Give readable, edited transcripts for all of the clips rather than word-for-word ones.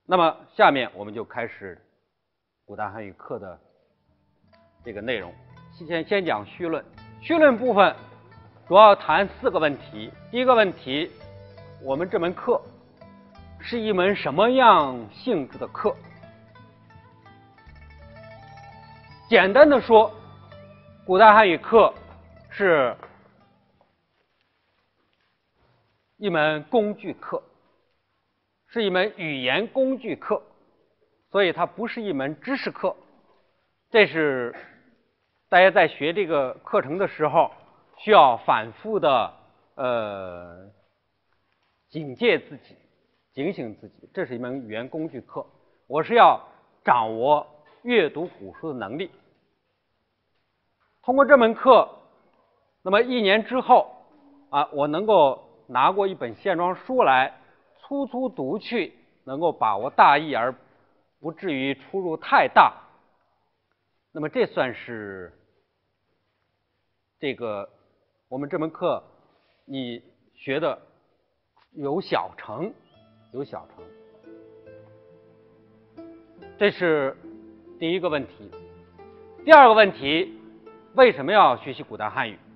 那么下面我们就开始古代汉语课的这个内容。先讲绪论，绪论部分主要谈4个问题。第一个问题，我们这门课是一门什么样性质的课？简单的说，古代汉语课是一门工具课，是一门语言工具课，所以它不是一门知识课。这是大家在学这个课程的时候需要反复的警戒自己、警醒自己。这是一门语言工具课，我是要掌握阅读古书的能力。通过这门课，那么1年之后我能够拿过一本线装书来粗粗读去，能够把握大意而不至于出入太大。那么这算是这个我们这门课你学的有小成。这是第一个问题。第二个问题，为什么要学习古代汉语？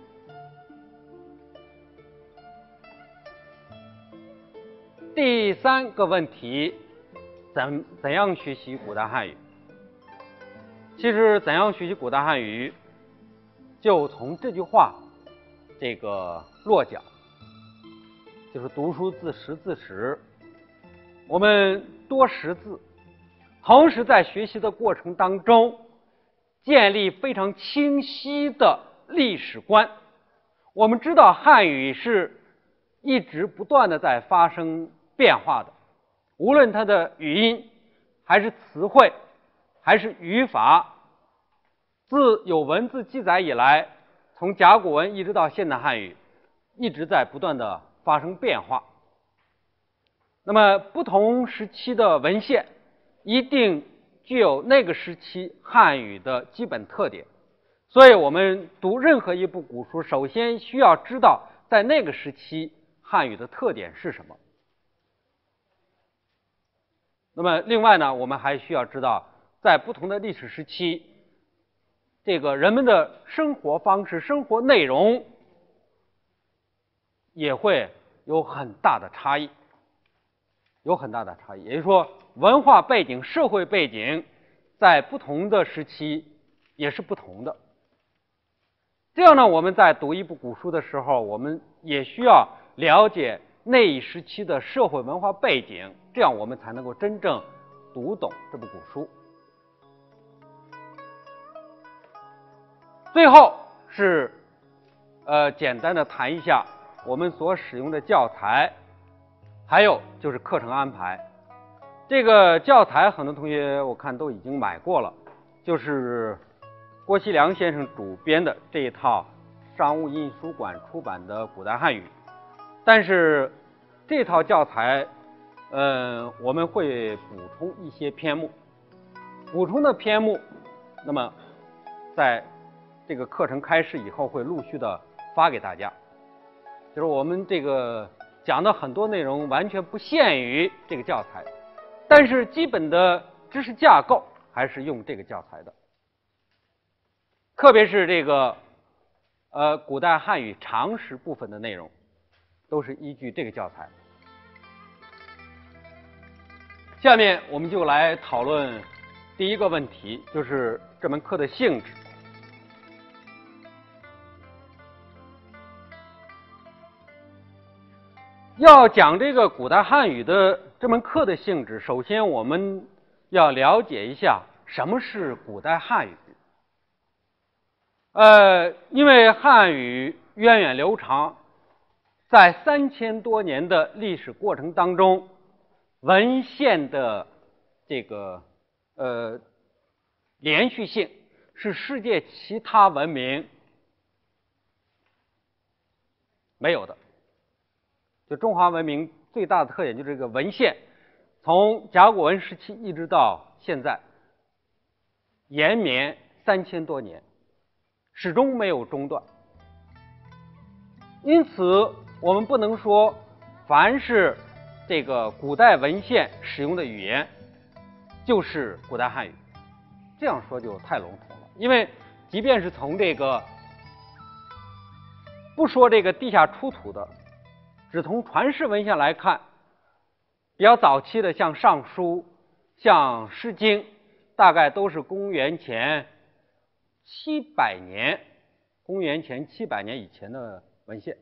第三个问题，怎样学习古代汉语？其实怎样学习古代汉语，就从这句话这个落脚，就是读书自识自始。我们多识字，同时在学习的过程当中建立非常清晰的历史观。我们知道汉语是一直不断的在发生变化的，无论它的语音还是词汇还是语法，自有文字记载以来，从甲骨文一直到现代汉语，一直在不断的发生变化。那么不同时期的文献一定具有那个时期汉语的基本特点，所以我们读任何一部古书，首先需要知道在那个时期汉语的特点是什么。那么另外呢，我们还需要知道在不同的历史时期，这个人们的生活方式、生活内容也会有很大的差异，也就是说文化背景、社会背景在不同的时期也是不同的。这样呢，我们在读一部古书的时候，我们也需要了解那一时期的社会文化背景，这样我们才能够真正读懂这部古书。最后是简单的谈一下我们所使用的教材，还有就是课程安排。这个教材很多同学我看都已经买过了，就是郭锡良先生主编的这一套商务印书馆出版的古代汉语。但是这套教材我们会补充一些篇目，补充的篇目那么在这个课程开始以后会陆续的发给大家。就是我们这个讲的很多内容完全不限于这个教材，但是基本的知识架构还是用这个教材的，特别是这个古代汉语常识部分的内容都是依据这个教材。下面我们就来讨论第一个问题，就是这门课的性质。要讲这个古代汉语的这门课的性质，首先我们要了解一下什么是古代汉语。因为汉语源远流长，在3000多年的历史过程当中，文献的这个连续性是世界其他文明没有的。就中华文明最大的特点就是这个文献，从甲骨文时期一直到现在，延绵3000多年，始终没有中断。因此我们不能说凡是这个古代文献使用的语言就是古代汉语。这样说就太笼统了，因为即便是从这个不说这个地下出土的，只从传世文献来看，比较早期的像《尚书》、像《诗经》，大概都是公元前700年，公元前700年以前的文献。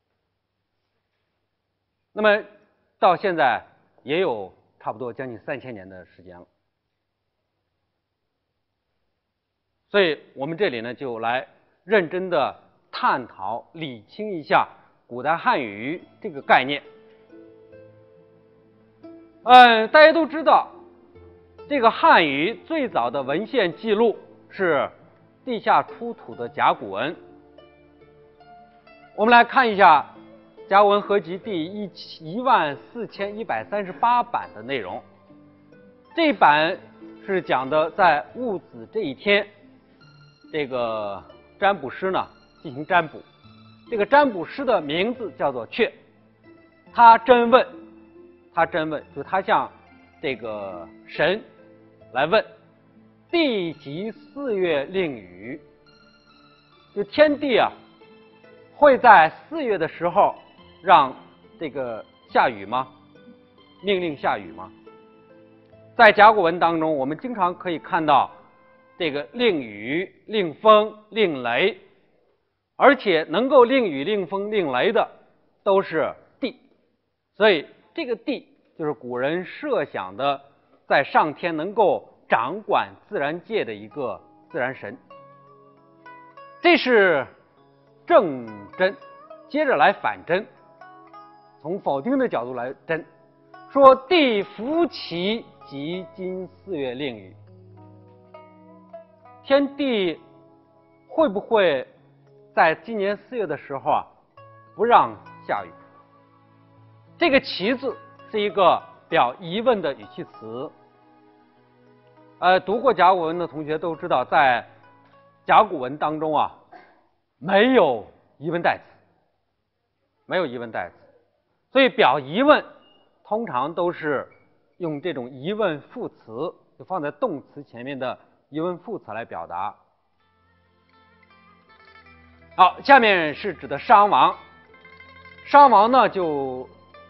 那么到现在也有差不多将近3000年的时间了。所以我们这里呢，就来认真的探讨、理清一下古代汉语这个概念。大家都知道，这个汉语最早的文献记录是地下出土的甲骨文。我们来看一下甲骨文合集第14138版的内容。这一版是讲的在戊子这一天，这个占卜师呢进行占卜。这个占卜师的名字叫做阙，他真问，就是他向这个神来问：地极4月令雨，就天地啊会在4月的时候让这个下雨吗？命令下雨吗？在甲骨文当中，我们经常可以看到这个令雨、令风、令雷，而且能够令雨、令风、令雷的都是地，所以这个地就是古人设想的在上天能够掌管自然界的一个自然神。这是正真，接着来反真，从否定的角度来真，说地伏其即今4月令雨。天地会不会在今年4月的时候啊不让下雨？这个其字是一个表疑问的语气词。读过甲骨文的同学都知道，在甲骨文当中啊没有疑问代词，所以表疑问通常都是用这种疑问副词，就放在动词前面的疑问副词来表达。好，下面是指的商王。商王呢就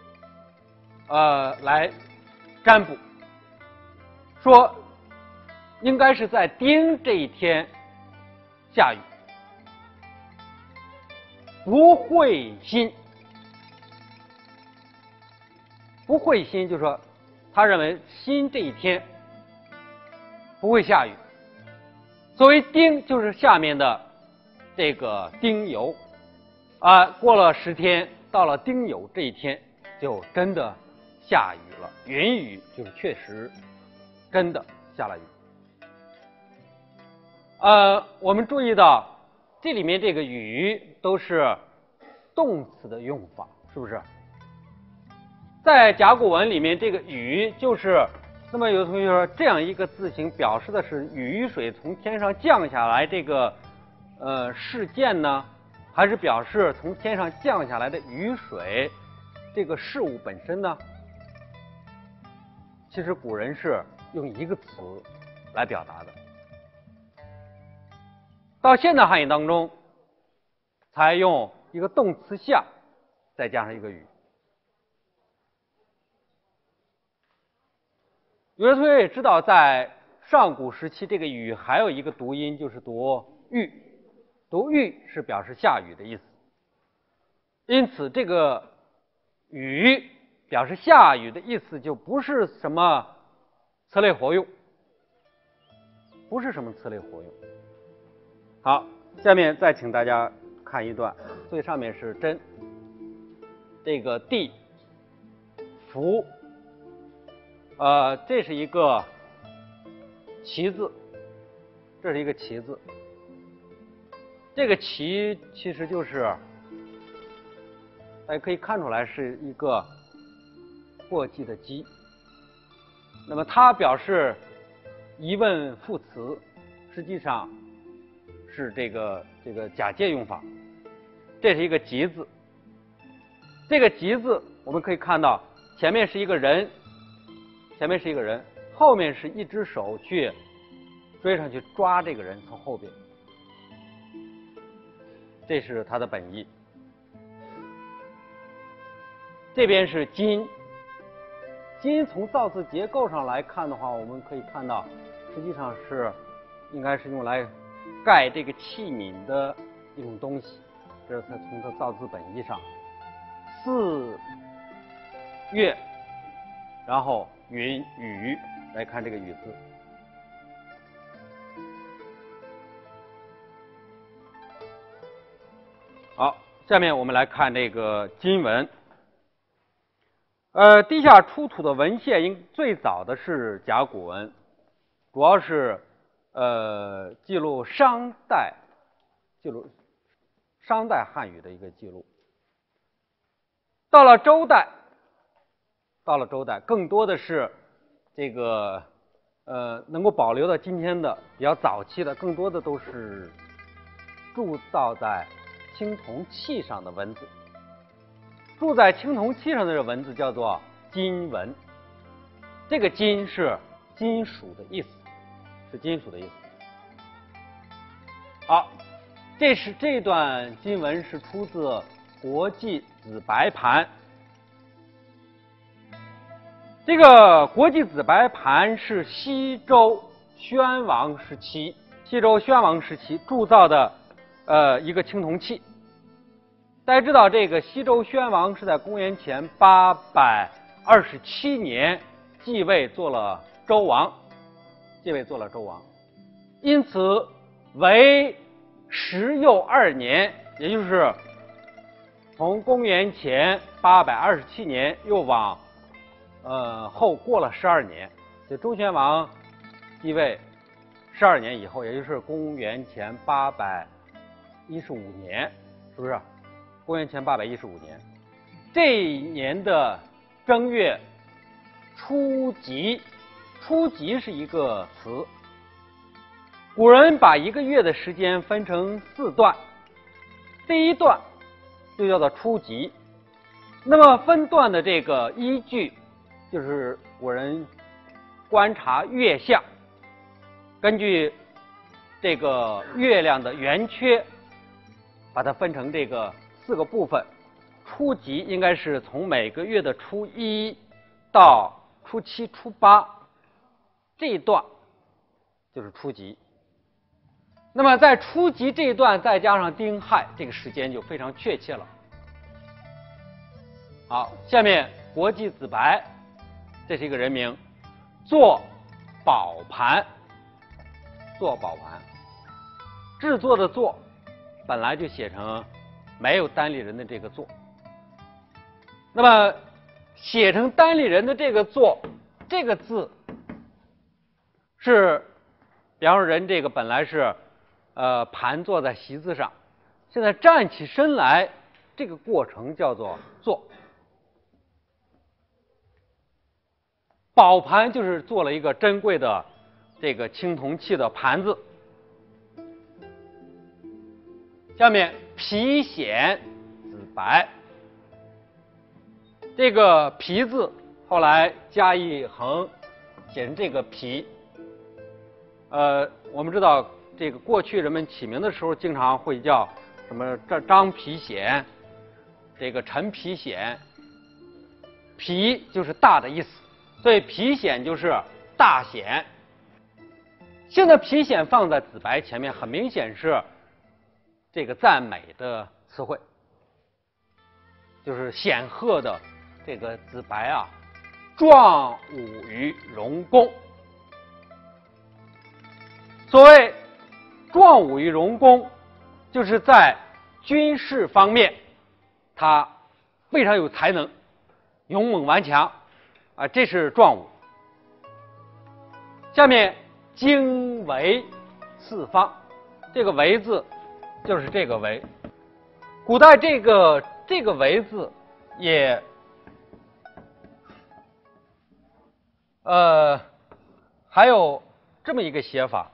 来占卜，说应该是在丁这一天下雨，不会辛。不会辛就是说他认为辛这一天不会下雨。所谓丁就是下面的这个丁酉过了10天，到了丁酉这一天就真的下雨了，云雨，就是确实真的下了雨。我们注意到这里面这个雨都是动词的用法，是不是？在甲骨文里面，这个雨就是，那么有同学说这样一个字形表示的是雨水从天上降下来这个事件呢，还是表示从天上降下来的雨水这个事物本身呢？其实古人是用一个词来表达的。到现代汉语当中，才用一个动词下，再加上一个雨。有的同学也知道，在上古时期，这个雨还有一个读音，就是读玉，读玉是表示下雨的意思。因此，这个雨表示下雨的意思，就不是什么词类活用，不是什么词类活用。好，下面再请大家看一段，最上面是真，这个地伏。这是一个其字，这是一个其字。这个其其实就是大家可以看出来是一个过继的继。那么它表示疑问副词，实际上是这个假借用法。这是一个吉字，这个吉字我们可以看到前面是一个人，后面是一只手去追上去抓这个人，从后边，这是它的本意。这边是金，金从造字结构上来看的话，我们可以看到，实际上应该是用来盖这个器皿的一种东西，这是从它造字本意上。四月，然后云雨来看这个雨字。好，下面我们来看这个金文。地下出土的文献最早的是甲骨文，主要是记录商代汉语的一个记录。到了周代，更多的是这个能够保留到今天的比较早期的，更多的都是铸造在青铜器上的文字。铸在青铜器上的文字叫做金文，这个金是金属的意思，好，这段金文是出自国际紫白盘。这个国际紫白盘是西周宣王时期铸造的一个青铜器。大家知道，这个西周宣王是在公元前827年继位做了周王，因此为时又2年，也就是从公元前827年又往后过了12年，就周宣王继位12年以后，也就是公元前815年，是不是？公元前815年，这一年的正月初几，初几是一个词。古人把一个月的时间分成4段，第一段就叫做初几。那么分段的这个依据，就是古人观察月相，根据这个月亮的圆缺，把它分成这个4个部分。初几应该是从每个月的初1到初7、初8，这一段就是初几。那么在初几这一段再加上丁亥，这个时间就非常确切了。好，下面国际紫白，这是一个人名，做宝盘，制作的作本来就写成没有单立人的这个作，那么写成单立人的这个作，这个字是，比方说人这个本来是盘坐在席子上，现在站起身来，这个过程叫做坐。宝盘就是做了一个珍贵的这个青铜器的盘子。下面皮显紫白，这个皮字后来加一横，写成这个皮。我们知道这个过去人们起名的时候，经常会叫什么张皮显，这个陈皮显，皮就是大的意思，所以皮显就是大显。现在皮显放在紫白前面，很明显是这个赞美的词汇，就是显赫的这个紫白啊，壮武于荣公。所谓壮武于荣公，就是在军事方面他非常有才能，勇猛顽强啊，这是壮武。下面经纬四方，这个纬字就是这个纬。古代这个纬字也还有这么一个写法，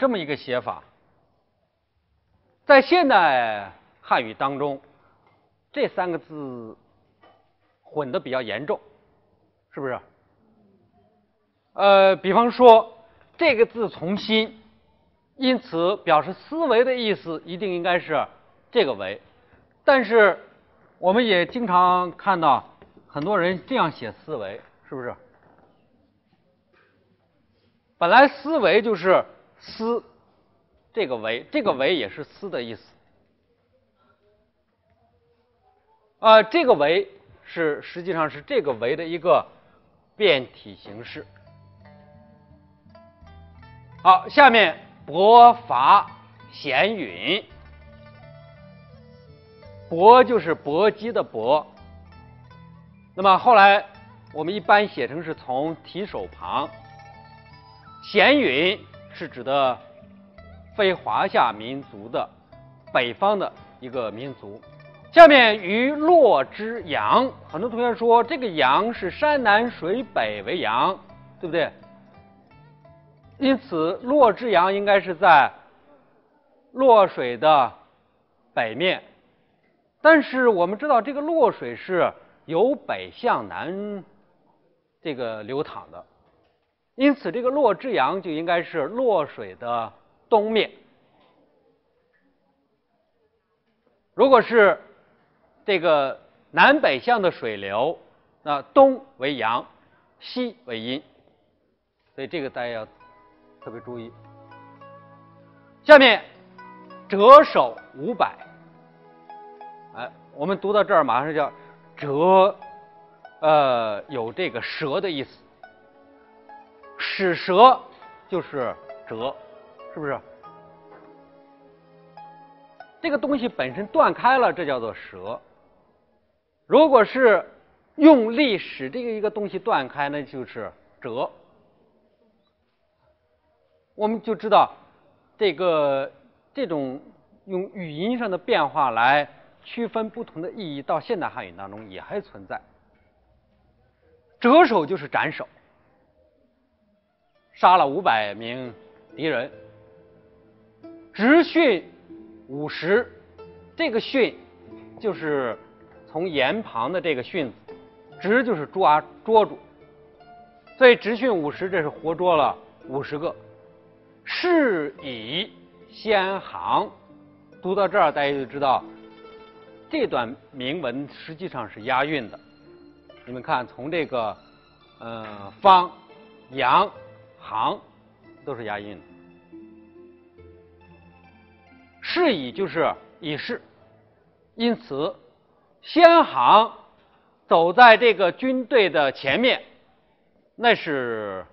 在现代汉语当中， 这3个字混得比较严重，是不是？比方说这个字从心，因此表示思维的意思一定应该是这个维，但是我们也经常看到很多人这样写思维，是不是？本来思维就是思，这个维，这个维也是思的意思。这个维实际上是这个维的一个变体形式。好，下面博伐闲允，搏就是搏击的搏，那么后来我们一般写成是从提手旁。闲允是指的非华夏民族的北方的一个民族。下面于洛之阳，很多同学说这个阳是山南水北为阳，对不对？因此洛之阳应该是在洛水的北面，但是我们知道这个洛水是由北向南这个流淌的，因此这个洛之阳就应该是洛水的东面。如果是这个南北向的水流，那东为阳，西为阴，所以这个大家要特别注意。下面折手500，我们读到这儿马上叫折，有这个折的意思，使折就是折，是不是？这个东西本身断开了，这叫做折。如果是用力使这个一个东西断开，那就是折。我们就知道这种用语音上的变化来区分不同的意义，到现代汉语当中也还存在。折手就是斩首，杀了500名敌人。执训50，这个训就是从言旁的这个训字，执就是捉住，所以执训50，这是活捉了50个。是以先行，读到这儿大家就知道这段铭文实际上是押韵的。你们看，从这个方、阳、行都是押韵的。是以就是以是，因此先行走在这个军队的前面，那是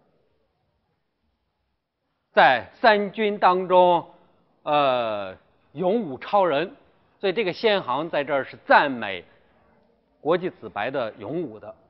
在3军当中勇武超人，所以这个先行在这儿是赞美国际紫白的勇武的。